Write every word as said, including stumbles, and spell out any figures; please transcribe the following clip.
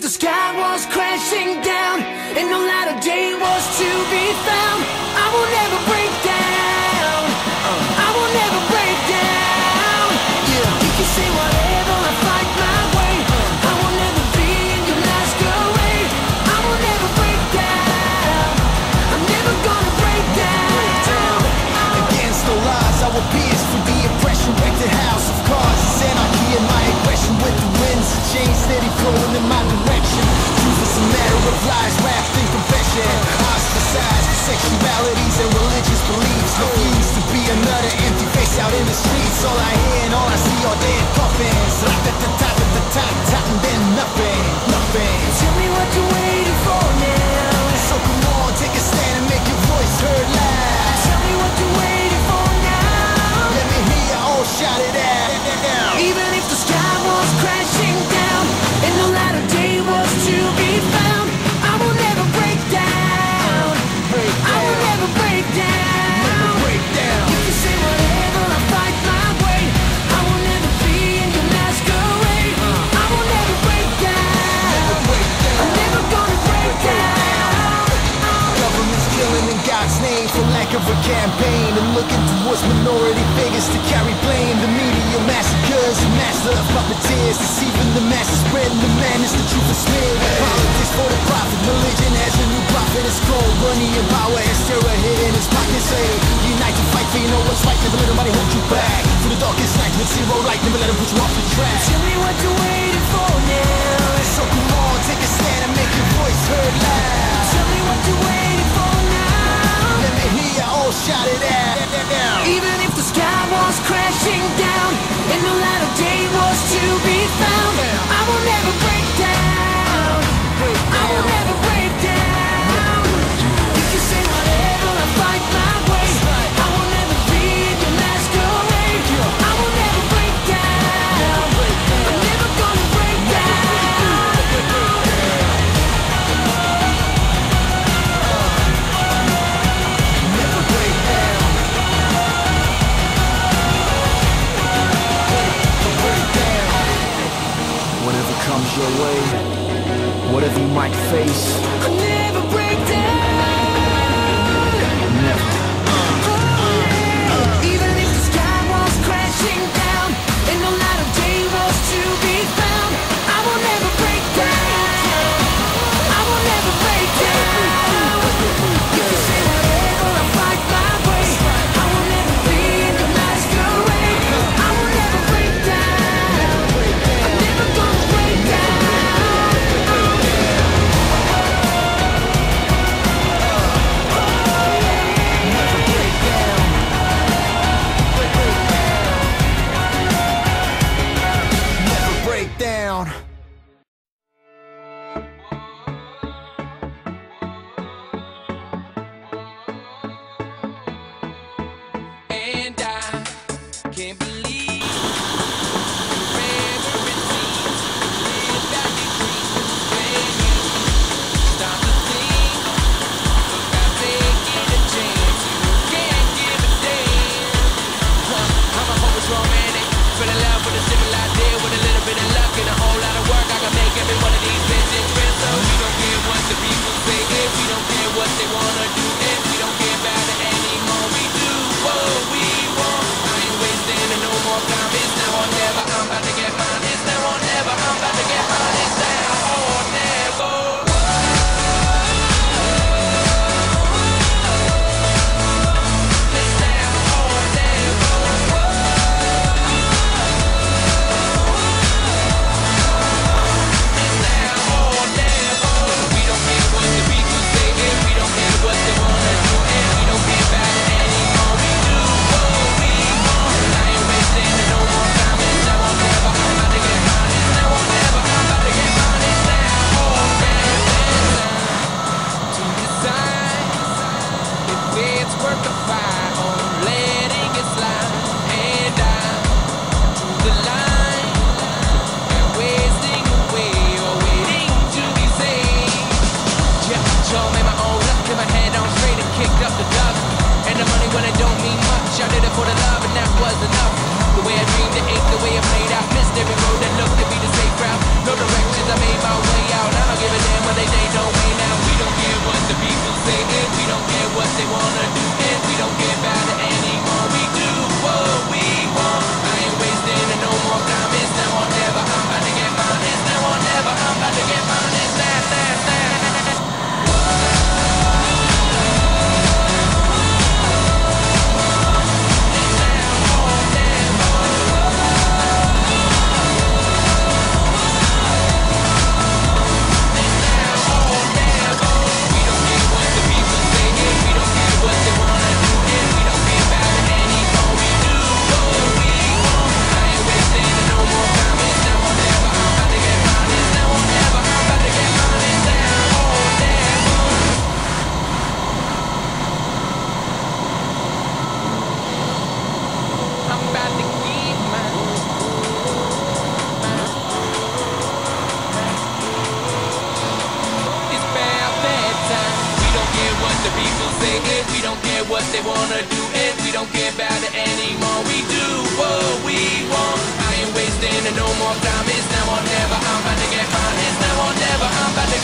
sky was crashing down and no light of day was to be found, I will never break down. I will never break down. Yeah. You can say whatever, I fight my way. I will never be in your masquerade. I will never break down. I'm never gonna break down. Against all odds, I will pierce through the oppression. Break the house of cards, it's anarchy in my aggression. With the winds of change steady flowing in my direction. Truth is a matter of lies wrapped in confession. Ostracized for sexualities and religious beliefs. Refuse to be another empty face out in the streets. All I hear and all I see are dead coffins. Right at the top, at the top, top, and then nothing, nothing. Tell me what you're waiting for now. So come on, take a stand and make your voice heard loud. Tell me what you're waiting for now. Let me hear you all shout it out. Even if the sky was crashing down and no light of day was to be found, I will never break down. Break I will down. never break down. Never break down. You can say whatever, I fight my way. I will never be in your masquerade. I will never break down. Never break down. I'm never gonna break down. Government's killing in God's name for lack of a campaign, and looking towards minority figures to carry blame. The media massacres, the master of puppeteers, deceiving the masses, spreading the madness, the truth is smeared. Politics for the profit, religion has a new prophet. It's cold, money and power, it's terror hitting his pockets. Say, unite to fight for you know what's right, never let nobody hold you back. Through the darkest night with zero light, never let them put you off the track. Tell me what you're waiting for now. So come on, take a stand and make your voice heard loud. Tell me what you're waiting for now. Let me hear you all shout it out. Even if the sky was crashing down and no light of day was to be found, I will never break down. I will never break down. You can say whatever, I fight my way. I will never be in your masquerade. I will never break down. I'm never gonna break down. Never break down. Break down. Whatever comes your way, whatever you might face, I'll never break down. never. Even if the sky was crashing down and no light of day was to be found, I will never break down. I will never break down. You can say whatever, I fight my way. I will never be in the masquerade. I will never break down. I'm never gonna break down. Never break down. Never break down. And I can't believe wherever it seems, live that you dream. When you start to think about taking a chance, you can't give a damn. Huh, I'm a hopeless romantic, fell in love with a simple idea, with a little bit of luck and a whole lot of work. I can make every one of these visions real. So we don't care what the people say, if we don't care what they wanna do, if we don't care about it anymore. We do what we want. I ain't wasting no more time. It's now or never. I'm about to get mine. It's now or never. I'm about to get mine. It's now or never. It's now or never. It's now or never. We don't care what the people say, and we don't care what they wanna do, and we don't care about it anymore. We do what we want. I ain't wasting no more time. It's now or never. I'm about to get mine. It's now or never. I'm about to get mine. It's now or never. To decide if it's worth the fight or letting it slide. And I drew the line and wasting away or waiting to be saved. Yeah, sure made my own luck, kept my head on straight and kicked up the dust. And the money when it don't mean much, I did it for the love and that was enough. The way I dreamed it ain't the way it played out. Missed every road that looked to be the safe route. No directions, I made my way out. I what the people say, and we don't care what they wanna do, and we don't care about it anymore. We do what we want. I ain't wasting no more time. It's now or never. I'm about to get mine. It's now or never. I'm about to